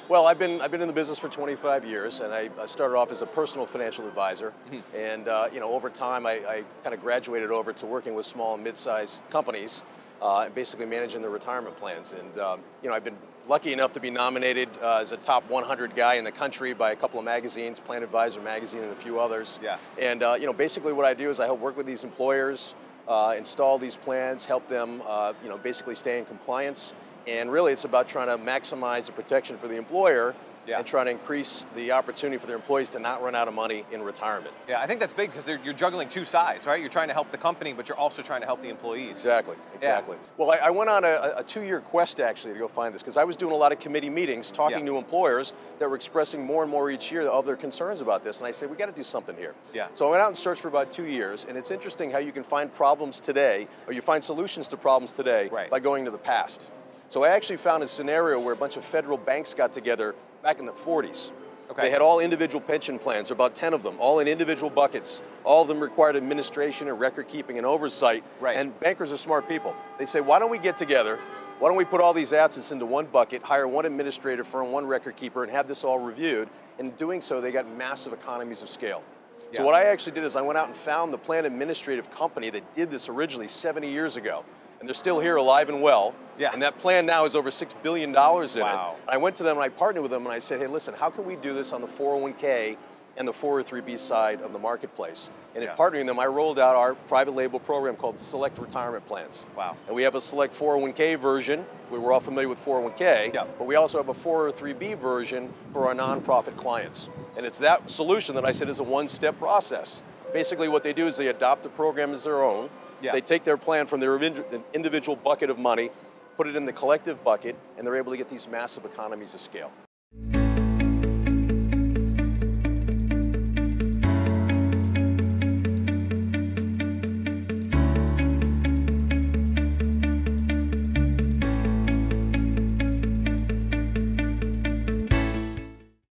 Well, I've been in the business for 25 years, and I started off as a personal financial advisor. And over time, I kind of graduated over to working with small and mid-sized companies, and basically managing their retirement plans. And I've been lucky enough to be nominated as a top 100 guy in the country by a couple of magazines, Plan Advisor magazine and a few others. Yeah. And basically what I do is I help work with these employers, install these plans, help them basically stay in compliance. And really it's about trying to maximize the protection for the employer, and trying to increase the opportunity for their employees to not run out of money in retirement. Yeah, I think that's big because you're juggling two sides, right? You're trying to help the company, but you're also trying to help the employees. Exactly. Yeah. Well, I went on a 2-year quest actually to go find this, because I was doing a lot of committee meetings talking to employers that were expressing more and more each year of their concerns about this, and I said, we got to do something here. Yeah. So I went out and searched for about 2 years, and it's interesting how you can find problems today, or you find solutions to problems today by going to the past. So I actually found a scenario where a bunch of federal banks got together back in the 40s. Okay. They had all individual pension plans, about 10 of them, all in individual buckets. All of them required administration and record keeping and oversight. Right. And bankers are smart people. They say, why don't we get together, why don't we put all these assets into one bucket, hire one administrative firm, one record keeper, and have this all reviewed. And in doing so, they got massive economies of scale. So what I actually did is I went out and found the plan administrative company that did this originally 70 years ago. And they're still here alive and well. Yeah. And that plan now is over $6 billion in it. Wow. I went to them and I partnered with them and I said, hey, listen, how can we do this on the 401k and the 403b side of the marketplace? And in partnering them, I rolled out our private label program called Select Retirement Plans. Wow. And we have a Select 401k version. We're all familiar with 401k, but we also have a 403b version for our nonprofit clients. And it's that solution that I said is a one-step process. Basically what they do is they adopt the program as their own. They take their plan from their individual bucket of money, put it in the collective bucket, and they're able to get these massive economies of scale.